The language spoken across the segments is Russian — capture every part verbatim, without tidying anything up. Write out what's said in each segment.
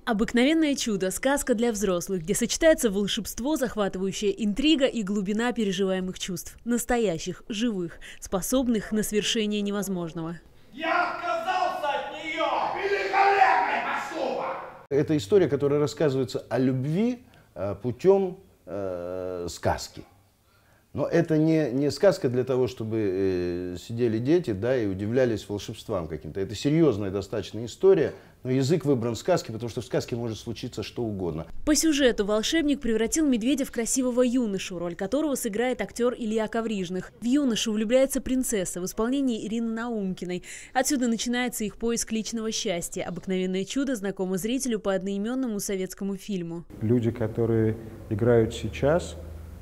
Обыкновенное чудо – сказка для взрослых, где сочетается волшебство, захватывающая интрига и глубина переживаемых чувств. Настоящих, живых, способных на свершение невозможного. Я отказался от нее! Великолепный поступок! Это история, которая рассказывается о любви путем э, сказки. Но это не, не сказка для того, чтобы э, сидели дети, да, и удивлялись волшебствам каким-то. Это серьезная достаточно история, но язык выбран сказки, потому что в сказке может случиться что угодно. По сюжету волшебник превратил медведя в красивого юношу, роль которого сыграет актер Илья Коврижных. В юношу влюбляется принцесса в исполнении Ирины Наумкиной. Отсюда начинается их поиск личного счастья. Обыкновенное чудо знакомо зрителю по одноименному советскому фильму. Люди, которые играют сейчас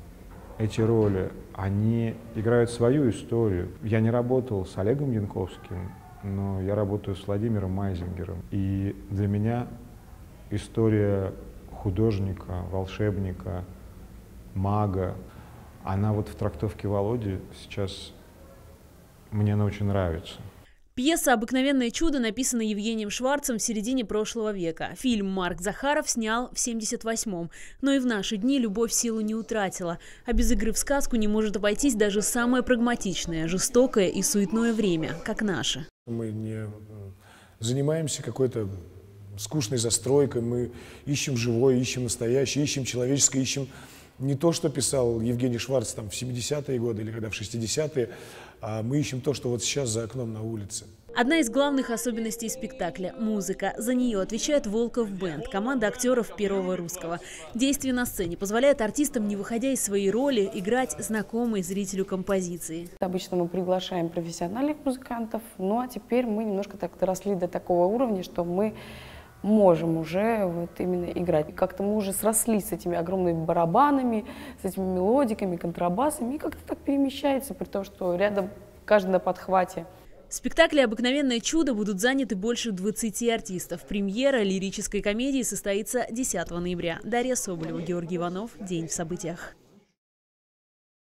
эти роли, они играют свою историю. Я не работал с Олегом Янковским, но я работаю с Владимиром Майзингером. И для меня история художника, волшебника, мага, она вот в трактовке Володи сейчас мне она очень нравится. Пьеса «Обыкновенное чудо» написана Евгением Шварцем в середине прошлого века. Фильм Марк Захаров снял в семьдесят восьмом. Но и в наши дни любовь силу не утратила. А без игры в сказку не может обойтись даже самое прагматичное, жестокое и суетное время, как наше. Мы не занимаемся какой-то скучной застройкой, мы ищем живое, ищем настоящее, ищем человеческое, ищем не то, что писал Евгений Шварц там, в семидесятые годы или когда в шестидесятые, а мы ищем то, что вот сейчас за окном на улице. Одна из главных особенностей спектакля – музыка. За нее отвечает Волков Бенд, команда актеров Первого Русского. Действие на сцене позволяет артистам, не выходя из своей роли, играть знакомые зрителю композиции. Обычно мы приглашаем профессиональных музыкантов, ну а теперь мы немножко так доросли до такого уровня, что мы можем уже вот именно играть. Как-то мы уже срослись с этими огромными барабанами, с этими мелодиками, контрабасами, и как-то так перемещается, при том, что рядом каждый на подхвате. В спектакле «Обыкновенное чудо» будут заняты больше двадцати артистов. Премьера лирической комедии состоится десятого ноября. Дарья Соболева, Георгий Иванов. День в событиях.